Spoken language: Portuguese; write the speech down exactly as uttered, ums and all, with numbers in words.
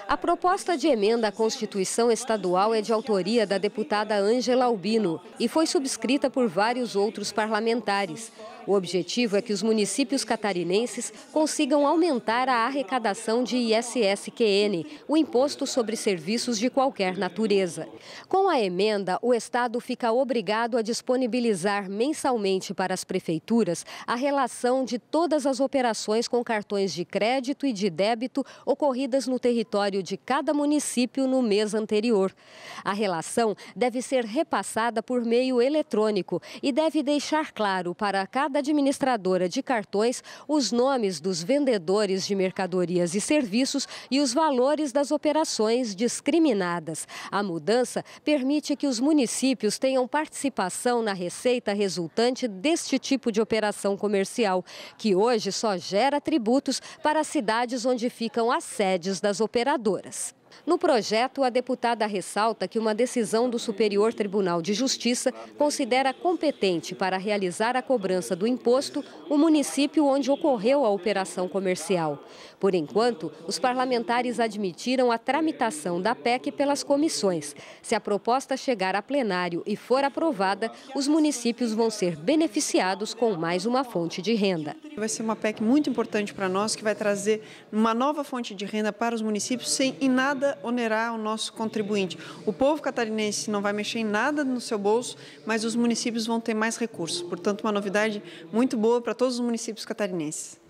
A proposta de emenda à Constituição Estadual é de autoria da deputada Ângela Albino e foi subscrita por vários outros parlamentares. O objetivo é que os municípios catarinenses consigam aumentar a arrecadação de I S S Q N, o Imposto sobre Serviços de Qualquer Natureza. Com a emenda, o Estado fica obrigado a disponibilizar mensalmente para as prefeituras a relação de todas as operações com cartões de crédito e de débito ocorridas no território de cada município no mês anterior. A relação deve ser repassada por meio eletrônico e deve deixar claro para cada administradora de cartões os nomes dos vendedores de mercadorias e serviços e os valores das operações discriminadas. A mudança permite que os municípios tenham participação na receita resultante deste tipo de operação comercial, que hoje só gera tributos para as cidades onde ficam as sedes das operadoras. No projeto, a deputada ressalta que uma decisão do Superior Tribunal de Justiça considera competente para realizar a cobrança do imposto o município onde ocorreu a operação comercial. Por enquanto, os parlamentares admitiram a tramitação da P E C pelas comissões. Se a proposta chegar a plenário e for aprovada, os municípios vão ser beneficiados com mais uma fonte de renda. Vai ser uma P E C muito importante para nós, que vai trazer uma nova fonte de renda para os municípios sem em nada onerar o nosso contribuinte. O povo catarinense não vai mexer em nada no seu bolso, mas os municípios vão ter mais recursos. Portanto, uma novidade muito boa para todos os municípios catarinenses.